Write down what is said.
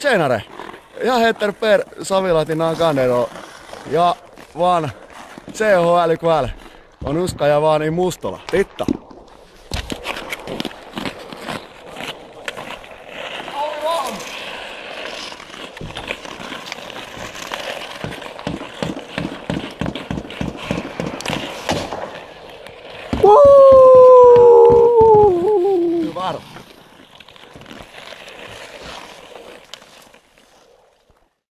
Tjenare! Jag heter Per Savilahti Nagander ja vaan CHL ikväll on Uska ja vaan i Mustola. Titta!